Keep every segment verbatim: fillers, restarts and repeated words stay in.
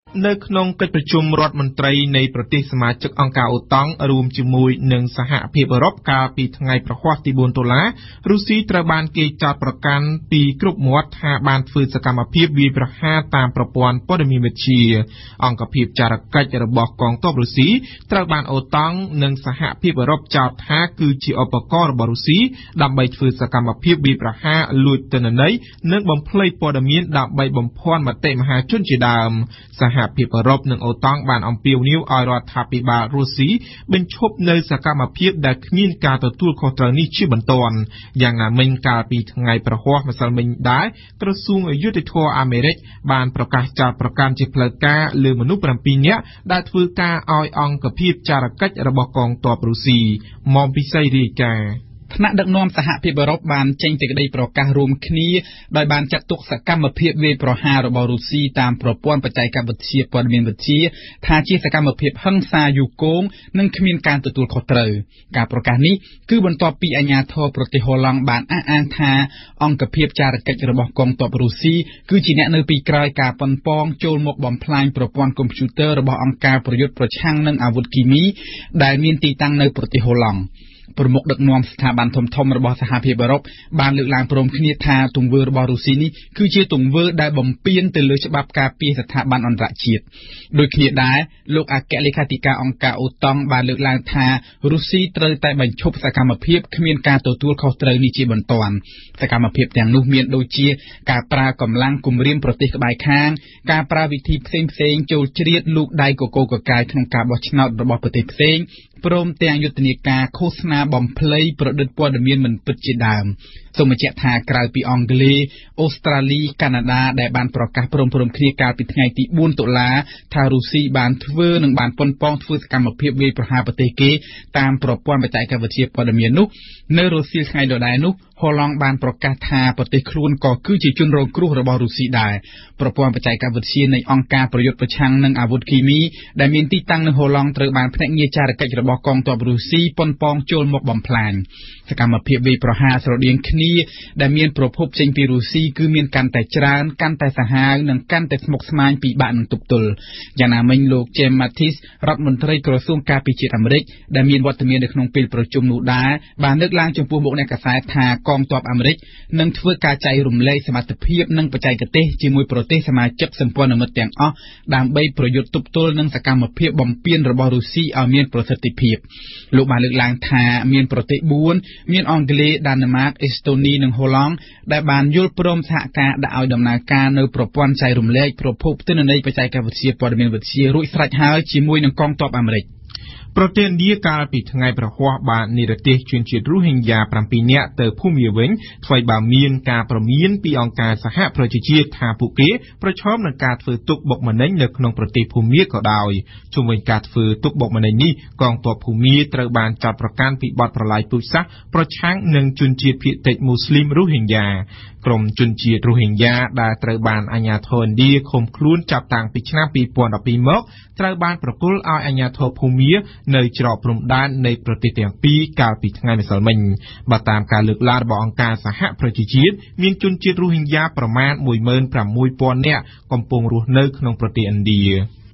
នៅក្នុងកិច្ចប្រជុំរដ្ឋមន្ត្រីនៃប្រទេសសមាជិកអង្គការអូតង់រួមជាមួយនឹងសហភាពអឺរ៉ុបកាលពីថ្ងៃប្រហ័សទីបួនតុលារុស្ស៊ីត្រូវបានគេចោទប្រកាន់ពីគ្រប់មាត់ថាបានធ្វើសកម្មភាពវាយប្រហារតាមប្រព័ន្ធព័ត៌មានវិទ្យាអង្គភាពចារកិច្ចរបស់កងទ័ពរុស្ស៊ីត្រូវបានអូតង់និងសហភាពអឺរ៉ុបចោទថាគឺជាឧបករណ៍របស់រុស្ស៊ីដើម្បីធ្វើសកម្មភាពវាយប្រហារលួចទិន្នន័យនិងបំភ្លៃព័ត៌មានដើម្បីបំភាន់មតិមហាជនជាដើមសហភាពអឺរ៉ុបនិងអូតង់បានអំពាវនាវឲ្យរដ្ឋាភិបាលរុស្ស៊ីបញ្ឈប់នៅសកម្មភាពដែលគ្មានការទទួលខុសត្រូវនេះជាបន្ទាន់យ៉ាងណាមិញកាលពីថ្ងៃប្រហ័សម្សិលមិញដែរក្រសួងយុតិធធម៌អាមេរិកបានប្រកាសចោទប្រកាន់ជាផ្លូវការលើមនុស្ស7នាក់ដែលធ្វើការឲ្យអង្គភាពចារកិច្ចរបស់កងទ័ពរុស្ស៊ីមុំពិសីរាយការណ៍ថ្នាក់ដឹកនាំសហភាពអឺរ៉ុបបានចេញសេចក្តីប្រកាសរួមគ្នាដោយបានចាត់ទុកសកម្មភាពវាយប្រហាររបស់រុស្ស៊ីតាមប្រព័ន្ធបច្ចេកវិទ្យាព័ត៌មានវិទ្យាថាជាសកម្មភាពហិង្សាយូរគងនិងគ្មានការទទួលខុសត្រូវការប្រកាសនេះគឺបន្ទាប់ពីអាជ្ញាធរប្រទេសហូឡង់បានអះអាងថាអង្គភាពចារកិច្ចរបស់កងទ័ពរុស្ស៊ីគឺជាអ្នកនៅពីក្រោយការប៉ុនប៉ងចូលមកបំផ្លាញប្រព័ន្ធកុំព្យូទ័ររបស់អង្គការប្រយុទ្ធប្រឆាំងនឹងអាវុធគីមីដែលមានទីតាំងនៅប្រទេសហូឡង់ប្រមុខដឹកនាំស្ថាប័នធំៗរបស់សហភាពអឺរ៉ុបបានលើកឡើងព្រមគ្នាថាទង្វើរបស់រុស្ស៊ីនេះគឺជាទង្វើដែលបំពានទៅលើច្បាប់ការពារស្ថាប័នអន្តរជាតិដូចគ្នាដែរលោកអគ្គលេខាធិការអង្គការអូតង់បានលើកឡើងថារុស្ស៊ីត្រូវតែបញ្ឈប់សកម្មភាពគ្មានការទទួលខុសត្រូវនេះជាបន្ទាន់សកម្មភាពទាំងនោះមានដូចជាការប្រើកម្លាំងគំរាមប្រទេសក្បែរខាងការប្រើវិធីផ្សេងផ្សេងចូលជ្រៀតលូកដៃកកកកាយក្នុងការបោះឆ្នោតរបស់ប្រទេសផ្សេងព្រមទាំងយុទ្ធនាការឃោសនាបំភ្លៃប្រឌិតព័ត៌មានមិនពិតជាដើមសូមបញ្ជាក់ថាក្រៅពីអង់គ្លេសអូស្ត្រាលីកាណាដាដែលបានប្រកាសព្រមព្រៀងគ្នាកាលពីថ្ងៃទីបួនតុលាថារុស្ស៊ីបានធ្វើនិងបានប៉ុនប៉ងធ្វើសកម្មភាពវាយប្រហារប្រទេសគេតាមប្រព័ន្ធបច្ចេកវិទ្យាព័ត៌មាននោះនៅរសៀលថ្ងៃដដែលនោះហូឡង់បានប្រកាសថាប្រទេសខ្លួនក៏គឺជាជនរងគ្រោះរបស់រុស្ស៊ីដែរប្រព័ន្ធបច្ចេកវិទ្យានៃអង្គការប្រយុទ្ធប្រឆាំងនឹងអាវុធគីមីដែលមានទីតាំងនៅហូឡង់ត្រូវបានភ្នាក់ងារចារកិច្ចរបស់កងទ័ពរុស្ស៊ីប៉ុនប៉ងចូលមកបំផ្លាញសកម្មភាពវាយប្រហារស្រដៀងគ្នាដែលមានប្រភពចេញពីរុស្ស៊ីគឺមានកាន់តែច្រើនកាន់តែសាហាវនិងកាន់តែស្មុគស្មាញពិបាកនឹងទប់ទល់យ៉ាងណាមិញលោក James Mattis រដ្ឋមន្ត្រីក្រសួងការពារជាតិអាមេរិកដែលមានវត្តមាននៅក្នុងពេលប្រជុំនោះដែរបានលើកឡើងចំពោះមុខអ្នកកាសែតថាកងទ័ពអាមេរិកនឹងធ្វើការចែករំលែកសមត្ថភាពនិងបច្ចេកទេសជាមួយប្រទេសសមាជិកសម្ព័ន្ធមិត្តទាំងអស់ដើម្បីប្រយុទ្ធទប់ទល់នឹងសកម្មភាពបំពានរបស់រុស្ស៊ីឲ្យមានប្រសិទ្ធភាពលោកបានលើកឡើងថាមានប្រទេសបួនមានអង់គ្លេសដាណឺម៉ាកអេស្តូនីនិងហូឡង់ដែលបានយល់ព្រមសហការដាក់ឲ្យដំណើរការនៅប្រព័ន្ធចែករំលែកប្រភពទិន្នន័យបច្ចេកវិទ្យាព័ត៌មានវិទ្យារួចស្រេចហើយជាមួយនឹងកងទ័ពអាមេរិកប្រទេសឥណ្ឌាកាលពីថ្ងៃប្រហ័សបាននិរទេសជនជាតិរ៉ូហិញយ៉ា7នាក់ទៅភូមាវិញថ្មីបើមានការព្រមានពីអង្គការសហប្រជាជាតិថាពួកគេប្រឈមនឹងការធ្វើទុកបុកម្នេញនៅក្នុងប្រទេសភូមាក៏ដោយជុំវិញការធ្វើទុកបុកម្នេញនេះកងទ័ពភូមាត្រូវបានចោទប្រកាន់ពីបទប្រឡាយពូជសាសន៍ប្រឆាំងនឹងជនជាតិភាគតិចមូស្លីមរ៉ូហិញយ៉ាក្រុមជនជាតិរ៉ូហិញយ៉ាដែលត្រូវបានអាជ្ញាធរឥណ្ឌាឃុំខ្លួនចាប់តាំងពីឆ្នាំពីរពាន់ដប់ពីរមកត្រូវបានប្រគល់ឲ្យអាជ្ញាធរភូមានៅច្រកព្រំដែននៃប្រទេសទាំងពីរកាលពីថ្ងៃម្សិលមិញបើតាមការលើកឡើងរបស់អង្គការសហប្រជាជាតិមានជនជាតិរ៉ូហិញយ៉ាប្រមាណ មួយម៉ឺនប្រាំមួយពាន់ នាក់កំពុងរស់នៅក្នុងប្រទេសឥណ្ឌា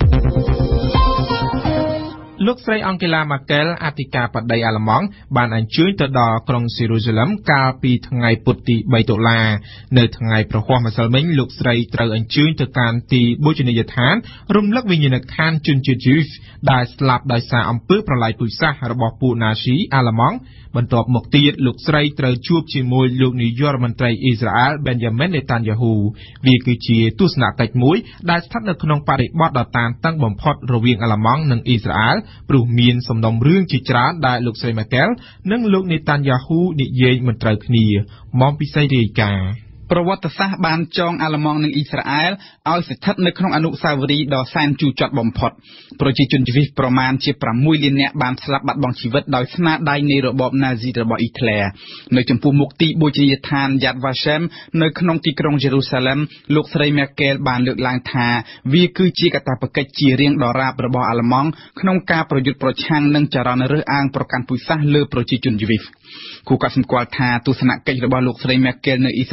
លោកស្រីអង់កេឡាម៉ាកែលអធិការបតីអាល្លឺម៉ង់បានអញ្ជើញទៅដល់ក្រុងសេរូសាឡឹមកាលពីថ្ងៃពុធទី3តុលានៅថ្ងៃប្រហ័សម្សិលមិញលោកស្រីត្រូវអញ្ជើញទៅកាន់ទីបូជនីយដ្ឋានរំលឹកវិញ្ញាណក្ខន្ធជនជាតិយូហ្វដែលស្លាប់ដោយសារអំពើប្រល័យពូជសាសន៍របស់ពួកណាស៊ីអាល្លឺម៉ង់បន្ទាប់មកទៀតលោកស្រីត្រូវជួបជាមួយលោកនាយករដ្ឋមន្ត្រីអ៊ីស្រាអែល Benjamin Netanyahu វាគឺជាទស្សនកិច្ចមួយដែលស្ថិតនៅក្នុងបរិបទដ៏តានតឹងបំផុតរវាងអាល្លឺម៉ង់និងអ៊ីស្រាអែលព្រោះមានសំណុំរឿងជាច្រើនដែលលោកស្រី Merkel និងលោក Netanyahu និយាយមិនត្រូវគ្នាមកពិសេសរាយការណ៍ប្រវត្តិសាស្ត្របានចងអាល្លឺម៉ង់និងអ៊ីស្រាអែលឲ្យស្ថិតនៅក្នុងអនុស្សាវរីយ៍ដ៏សែនជូរចត់បំផុតប្រជាជនយូវីសប្រមាណជាប្រាំមួយលាននាក់បានស្លាប់បាត់បង់ជីវិតដោយស្នាដៃនៃរបបណាស៊ីរបស់អ៊ីធ្លែនៅចំពោះមុខទីបូជនីយដ្ឋាន Yad Vashem នៅក្នុងទីក្រុងយេរូសាឡឹមលោកស្រី Merkel បានលើកឡើងថាវាគឺជាកាតព្វកិច្ចជារៀងដរាបរបស់អាល្លឺម៉ង់ក្នុងការប្រយុទ្ធប្រឆាំងនឹងចរន្តរើសអើងប្រកាន់ពូជសាសន៍លើប្រជាជនយូវីសគូកត់សម្គាល់ថាទស្សនកិច្ចរបស់លោកស្រី Merkel នៅអ៊ីស្រាអែលនា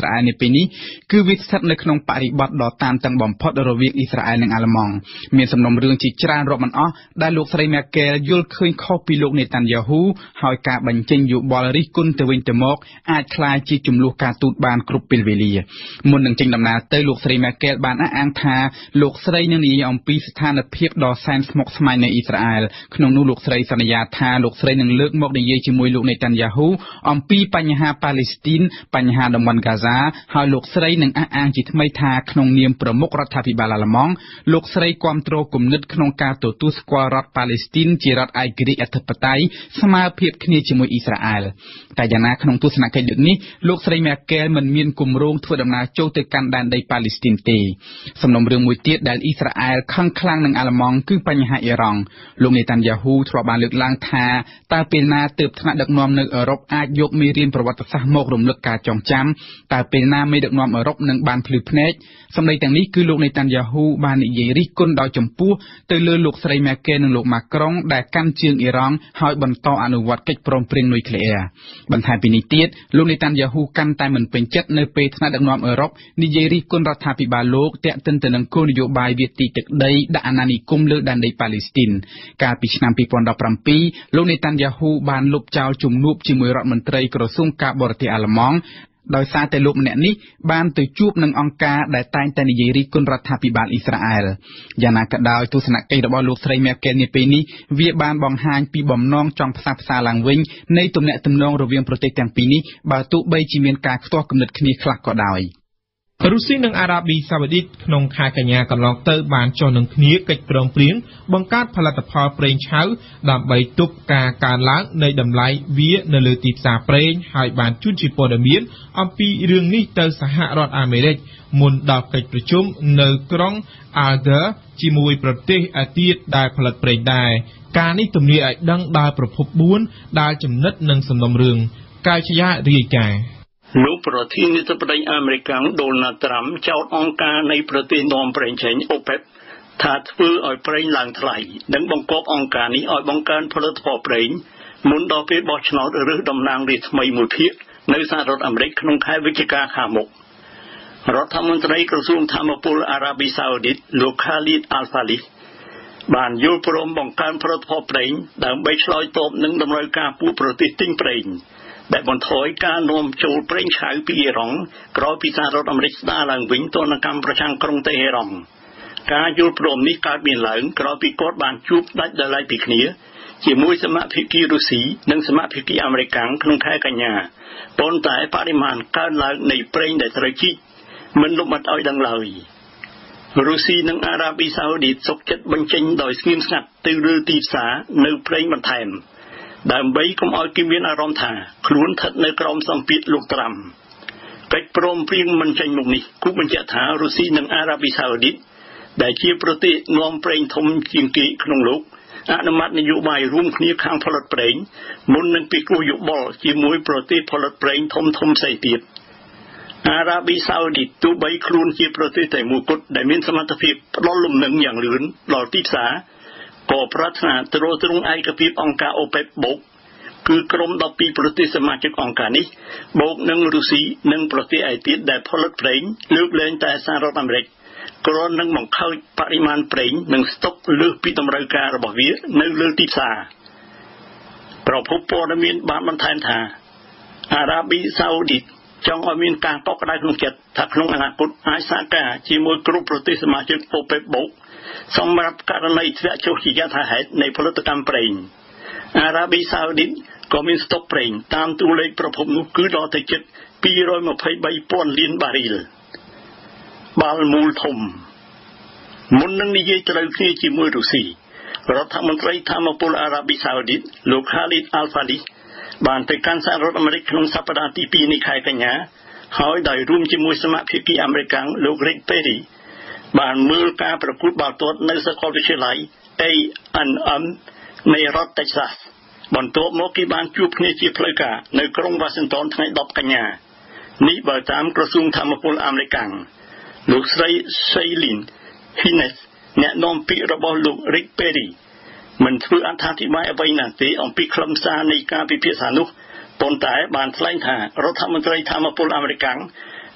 ពេលនេះគឺវាស្ថិតនៅក្នុងបរិបទដ៏តានតឹងបំផុតរវាងអ៊ីស្រាអែលនិងអាល្លឺម៉ង់មានសំណុំរឿងជាច្រើនរាប់មិនអស់ដែលលោកស្រី Merkel យល់ឃើញខុសពីលោក Netanyahu ហើយការបញ្ចេញយោបល់រិះគន់ទៅវិញទៅមកអាចក្លាយជាចំនួនការទូតបានគ្រប់ពេលវេលាមុននឹងចេញដំណើរទៅលោកស្រី Merkel បានអះអាងថាលោកស្រីនឹងនិយាយអំពីស្ថានភាពដ៏សែនស្មុគស្មាញនៅអ៊ីស្រាអែលក្នុងនោះលោកស្រីសន្យាថាលោកស្រីនឹងលើកមកនិយាយជាមួយលោក Netanyahu អំពីបញ្ហាប៉ាឡេស្ទីនបញ្ហាតំបន់ហ្គាហ្សាហើយលោកស្រីនឹងអះអាងជាថ្មីថាក្នុងនាមប្រមុខរដ្ឋាភិបាលអាល្លឺម៉ង់លោកស្រីគាំទ្រគំនិតក្នុងការទទួលស្គាល់រដ្ឋប៉ាឡេស្ទីនជារដ្ឋឯករាជ្យអធិបតេយ្យស្មើភាពគ្នាជាមួយអ៊ីស្រាអែលតែយ៉ាងណាក្នុងទស្សនកិច្ចលើកនេះលោកស្រី Merkel មិនមានគម្រោងធ្វើដំណើរចូលទៅកាន់ដែនដីប៉ាឡេស្ទីនទេសំណុំរឿងមួយទៀតដែលអ៊ីស្រាអែលខឹងខ្លាំងនឹងអាល្លឺម៉ង់គឺបញ្ហាអ៊ីរ៉ង់លោក Netanyahu ធ្លាប់បានលើកឡើងថាតើពេលណាទើបថ្នាក់ដឹកនាំនៅអឺរ៉ុបអាចយកមេរៀនប្រវត្តិសាស្ត្រមករំលឹកការចងចាំតើពេលណាមេដឹកនាំអឺរ៉ុបនឹងបានភ្លឺភ្នែកសម្ដីទាំងនេះគឺលោក Netanyahu បាននិយាយរិះគន់ដោយចំពោះទៅលើលោកស្រី Merkel និងលោក Macron ដែលកាន់ជើងអ៊ីរ៉ង់ហើយបន្តអនុវត្តកិច្ចព្រមព្រៀងនុយក្លេអ៊ែរបន្ថែមពីនេះទៀតលោក Netanyahu កាន់តែមិនពេញចិត្តនៅពេលថ្នាក់ដឹកនាំអឺរ៉ុបនិយាយរិះគន់រដ្ឋាភិបាលលោកទាក់ទិនទៅនឹងគោលនយោបាយវាទីទឹកដីដាក់អាណានិគមលើដែនដីប៉ាឡេស្ទីនកាលពីឆ្នាំពីរពាន់ដប់ប្រាំពីរលោក Netanyahu បានលុបចោលជំនួបជាមួយរដ្ឋមន្ត្រីក្រសួងការបរទេសអាល្លឺម៉ង់ដោយសារតែលោកម្នាក់នេះបានទៅជួបនឹងអង្គការដែលតែងតែនិយាយរិះគន់រដ្ឋាភិបាលអ៊ីស្រាអែលយ៉ាងណាក៏ដោយទស្សនកិច្ចរបស់លោកស្រី Merkel នាពេលនេះវាបានបង្ហាញពីបំណងចង់ផ្សះផ្សាឡើងវិញនៃទំនាក់ទំនងរវាងប្រទេសទាំងពីរនេះបើទោះបីជាមានការខ្ទាស់គំនិតគ្នាខ្លះក៏ដោយរុស្ស៊ីនិងអារ៉ាប៊ីសាអូឌីតក្នុងខែកញ្ញាកន្លងទៅបានចុះនឹងគ្នាកិច្ចព្រមព្រៀងបង្កើតផលិតផលប្រេងឆៅដើម្បីទប់ការកើនឡើងនៃតម្លៃវានៅលើទីផ្សារប្រេងហើយបានជូនជាព័ត៌មានអំពីរឿងនេះទៅសហរដ្ឋអាមេរិកមុនដល់កិច្ចប្រជុំនៅក្រុង Alger ជាមួយប្រទេសឯទៀតដែលផលិតប្រេងដែរការនេះទំនាយឲ្យដឹងដល់ប្រភពបួនដែលចំណិតនឹងសំណុំរឿងកាយជារាយការណ៍លោកប្រធានាធិបតីអាមេរិកដូណាល់ត្រាំចោទអង្គការនៃប្រទេសនាំប្រេងឆេង OPEC ថាធ្វើឲ្យប្រេងឡើងថ្លៃនិងបង្គាប់អង្គការនេះឲ្យបង្កើនផលិតផលប្រេងមុនដល់ពេលបោះឆ្នោតរើសតំណាងរាស្ត្រថ្មីមួយភាគនៅសហរដ្ឋអាមេរិកក្នុងខែវិច្ឆិកាខាងមុខរដ្ឋមន្ត្រីក្រសួងធម្មពលអារ៉ាប៊ីសាអូឌីតលោក Khalid Al-Falih បានយល់ព្រមបង្កើនផលិតផលប្រេងដើម្បីឆ្លើយតបនឹងតម្រូវការពួកប្រទេសទិញប្រេងដែលបន្ថយការនាំចូលប្រេងឆៅពីអ៊ីរ៉ង់ក្រោយពីសហរដ្ឋអាមេរិកស្ដារឡើងវិញទណ្ឌកម្មប្រឆាំងក្រុងតេហេរ៉ង់ការយល់ព្រមនេះកើតមានឡើងក្រោយពីគាត់បានជួបដាច់ដោយឡែកពីគ្នាជាមួយសមាភិកីរុស្ស៊ីនិងសមាភិកីអាមេរិកក្នុងខែកញ្ញាប៉ុន្តែបរិមាណកើនឡើងនៃប្រេងដែលត្រូវជីកមិនលុបបាត់ឲ្យដឹងឡើយរុស្ស៊ីនិងអារ៉ាប៊ីសាអូឌីតសុខចិត្តបញ្ចេញដោយស្ងៀមស្ងាត់ទៅលើទីផ្សារនៅប្រេងបន្ថែមដើម្បីកុំឲ្យគេមានអារម្មណ៍ថាខ្លួនស្ថិតនៅក្រោមសម្ពាធលោកត្រាំកិច្ចព្រមព្រៀងមិនចេញមុខនេះគូបញ្ជាក់ថារុស្ស៊ីនិងអារ៉ាប៊ីសាអូឌីតដែលជាប្រទេសនាំប្រេងធំជាងគេក្នុងលោកអនុម័តនយោបាយរួមគ្នាខាងផលិតប្រេងមុននឹងពិគ្រោះយោបល់ជាមួយប្រទេសផលិតប្រេងធំធំផ្សេងទៀតអារ៉ាប៊ីសាអូឌីតទោះបីខ្លួនជាប្រទេសតែមួយគត់ដែលមានសមត្ថភាពផ្ដល់លំនឹងយ៉ាងលឿនដល់ទីផ្សារក៏ប្រាថ្នាទ្រទ្រង់ឯកភាពអង្គការ OPEC បូកគឺក្រុមដប់ពីរប្រទេសសមាជិកអង្គការនេះបូកនឹងរុស្ស៊ីនិងប្រទេសឯទៀតដែលផលិតប្រេងលើកលែងតែសហរដ្ឋអាមេរិកគ្រាន់នឹងបង្ខើចបរិមាណប្រេងនិងស្តុកលើសពីតម្រូវការរបស់វានៅលើទីផ្សារប្រភពព័ត៌មានបានបន្ថែមថាអារ៉ាប៊ីសាអូឌីតចង់ឲ្យមានការកក់ក្ដៅក្នុងចិត្តថាក្នុងអនាគតអាចសហការជាមួយគ្រប់ប្រទេសសមាជិក OPEC បូកសម្រាប់ករណីធ្លាក់ចុះជាយថាហេតុនៃផលិតកម្មប្រេងអារ៉ាប៊ីសាអូឌីតក៏មានស្តុកប្រេងតាមតួលេខប្រភពនោះគឺដល់ទៅជិតពីររយម្ភៃបីពាន់លានបារីលបាល់មូលធំមុននឹងនិយាយត្រូវគ្នាជាមួយរុស្ស៊ីរដ្ឋមន្ត្រីធម្មពលអារ៉ាប៊ីសាអូឌីតលោក Khalid Al-Falih បានទៅកាន់សហរដ្ឋអាមេរិកក្នុងសប្តាហ៍ទីពីរនៃខែកញ្ញាហើយដោយរួមជាមួយសមាភិកីអាមេរិកលោក Rick Perry បានមើលការប្រកួតបាល់ទាត់នៅសាកលវិទ្យាល័យ A and M នៃរដ្ឋ Texas បន្ទាប់មកគេបានជួបគ្នាជាផ្លូវការនៅក្រុង Washington ថ្ងៃដប់កញ្ញានេះបើតាមក្រសួងធម្មពលអាមេរិកលោកស្រី Shailene Hines អ្នកនាំពាក្យរបស់លោក Rick Perry មិនធ្វើអត្ថាធិប្បាយអ្វីណាស់ទេអំពីខ្លឹមសារនៃការពិភាក្សានោះប៉ុន្តែបានថ្លែងថារដ្ឋមន្ត្រីធម្មពលអាមេរិក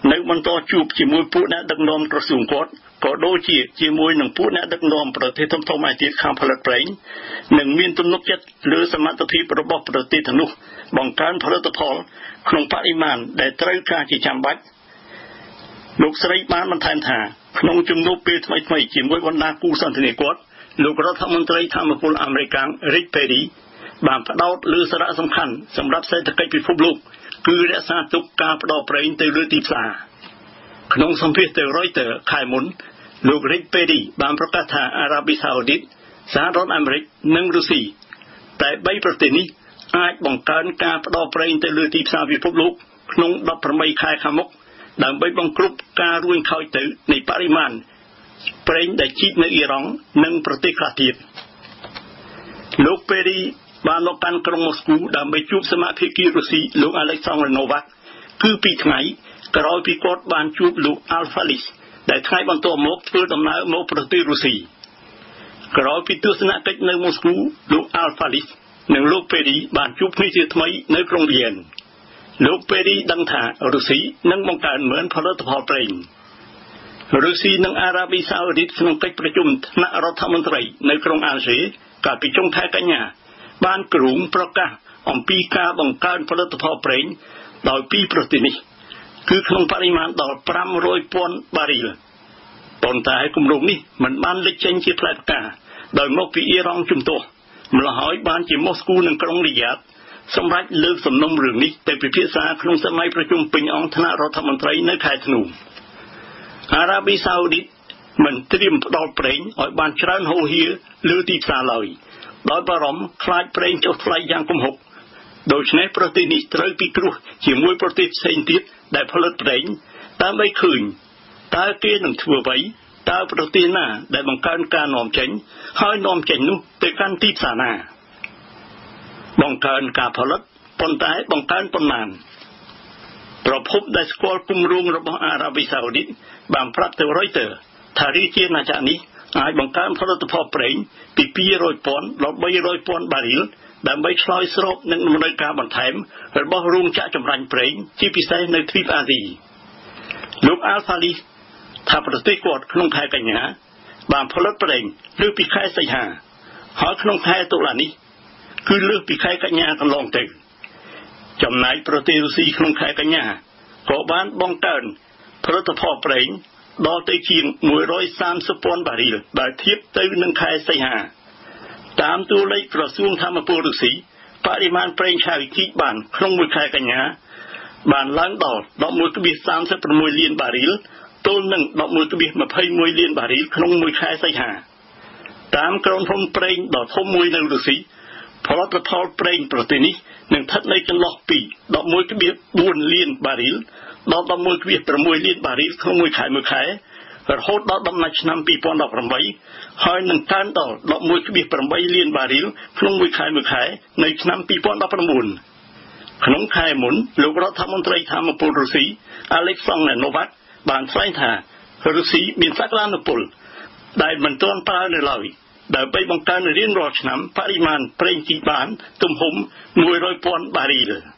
នៅបន្តជួបជាមួយពួកអ្នកដឹកនាំក្រសួងគាត់ក៏ដូចជាជាមួយនឹងពួកអ្នកដឹកនាំប្រទេសធំៗឯទៀតខាងផលិតប្រេងនិងមានទំនុកចិត្តលើសមត្ថភាពរបស់ប្រទេសទាំងនោះបង្កើនផលិតផលក្នុងបរិមាណដែលត្រូវការជាចាំបាច់លោកស្រីបានបន្ថែមថាក្នុងជំនួបពេលថ្មីៗជាមួយបណ្ដាគូសន្ទនាគាត់លោករដ្ឋមន្ត្រីធម្មពលអាមេរិក Rick Perry បានផ្ដោតលើសារៈសំខាន់សម្រាប់សេដ្ឋកិច្ចពិភពលោកគឺរក្សាទុកការផ្ដោតប្រេងទៅលើទីផ្សារក្នុងសម្ភាសន៍ទៅ Reuters ខែមុនលោក Rick Perry បានប្រកាសថាអារ៉ាប៊ីសាអូឌីតសហរដ្ឋអាមេរិកនិងរុស្ស៊ីតែបីប្រទេសនេះអាចបង្កើនការផ្ដោតប្រេងទៅលើទីផ្សារពិភពលោកក្នុងដប់ប្រាំបីខែខាងមុខដើម្បីបង្ក្រប់ការរួញខូចទៅនៃបរិមាណប្រេងដែលជីកនៅអ៊ីរ៉ង់និងប្រទេសខ្លះទៀតលោក Perry បានមកកាន់ក្រុងម៉ូស្គូដើម្បីជួបសមាភិករុស្ស៊ីលោក Alexander Novak គឺពីរថ្ងៃក្រោយពីគាត់បានជួបលោក Al-Falih ដែលថ្ងៃបន្ទាប់មកធ្វើដំណើរមកប្រទេសរុស្ស៊ីក្រោយពីទស្សនកិច្ចនៅម៉ូស្គូលោក Al-Falih និងលោក Perry បានជួបគ្នាជាថ្មីនៅក្រុងវៀនលោក Perry ដឹងថារុស្ស៊ីនឹងបង្កើនមើលផលិតផលប្រេងរុស្ស៊ីនិងអារ៉ាប៊ីសាអូឌីតក្នុងកិច្ចប្រជុំថ្នាក់រដ្ឋមន្ត្រីនៅក្រុងអាល់ហ្សេកាលពីចុងខែកញ្ញាបានគ្រោងប្រកាសអំពីការបង្កើនផលិតផលប្រេងដោយពីរប្រទេសនេះគឺក្នុងបរិមាណដល់ប្រាំរយពាន់បារីលប៉ុន្តែគម្រោងនេះមិនបានលេចចេញជាផ្លែផ្កាដោយមកពីអ៊ីរ៉ង់ជំទាស់ម្ល៉េះហើយបានជាម៉ូស្គូនិងក្រុងរីយ៉ាតសម្រាប់លើកសំណុំរឿងនេះទៅពិភាក្សាក្នុងសម័យប្រជុំពេញអង្គថ្នាក់រដ្ឋមន្ត្រីនៅខែធ្នូអារ៉ាប៊ីសាអូឌីតមិនត្រៀមផ្ដល់ប្រេងឲ្យបានច្រើនហូរហៀលើទីផ្សារឡើយដោយបារម្ភខ្លាចប្រេងចុះថ្លៃយ៉ាងគំហុកដូច្នេះប្រទេសនេះត្រូវពិគ្រោះជាមួយប្រទេសផ្សេងទៀតដែលផលិតប្រេងដើម្បីឃើញតើគេនឹងធ្វើអ្វីតើប្រទេសណាដែលបង្កើនការនាំចេញហើយនាំចេញនោះទៅកាន់ទីផ្សារណាបង្កើនការផលិតប៉ុន្តែបង្កើនប៉ុន្មានប្រភពដែលស្គាល់គម្រោងរបស់អារ៉ាប៊ីសាអូឌីតបានប្រាប់ទៅ Reuters ថារាជាណាចក្រនេះអាចបង្កើនផលិតផលប្រេងពីពីររយពាន់ដល់បីរយពាន់បារីលដើម្បីឆ្លើយស្របនឹងតម្រូវការបន្ថែមរបស់រោងចក្រចម្រាញ់ប្រេងជាពិសេសនៅទ្វីបអាស៊ីលោក Al-Falih ថាប្រទេសគាត់ក្នុងខែកញ្ញាបានផលិតប្រេងលើសពីខែសីហាហើយក្នុងខែតុលានេះគឺលើសពីខែកញ្ញាកន្លងទៅចំណែកប្រទេសរុស្ស៊ីក្នុងខែកញ្ញាក៏បានបង្កើនផលិតផលប្រេងដល់ទៅជាងមួយរយសាមសិបពាន់បារីលបើធៀបទៅនឹងខែសីហាតាមតួលេខក្រសួងធម្មពលរុស្ស៊ីបរិមាណប្រេងឆៅជីកបានក្នុងមួយខែកញ្ញាបានឡើងដល់ ដប់មួយ សាមសិបប្រាំមួយលានបារីលទល់នឹង ដប់មួយ ម្ភៃមួយលានបារីលក្នុងមួយខែសីហាតាមក្រុមហ៊ុនប្រេងដ៏ធំមួយនៅរុស្ស៊ីផលិតផលប្រេងប្រទេសនេះនឹងស្ថិតនៅចន្លោះពី ដប់មួយ បួនលានបារីលដល់ ដប់មួយ ប្រាំមួយលានបារីលក្នុងមួយខែមួយខែរហូតដល់ដំណាច់ឆ្នាំពីរពាន់ដប់ប្រាំបីហើយនឹងកើនដល់ ដប់មួយ ប្រាំបីលានបារីលក្នុងមួយខែមួយខែនៅឆ្នាំពីរពាន់ដប់ប្រាំបួនក្នុងខែមុនលោករដ្ឋមន្ត្រីធម្មពលរុស្ស៊ី Alexander Novak បានថ្លែងថារុស្ស៊ីមានសក្តានុពលដែលមិនទាន់ប្រើនៅឡើយដើម្បីបង្កើនរៀងរាល់ឆ្នាំបរិមាណប្រេងជីកបានទំហំមួយរយពាន់បារីល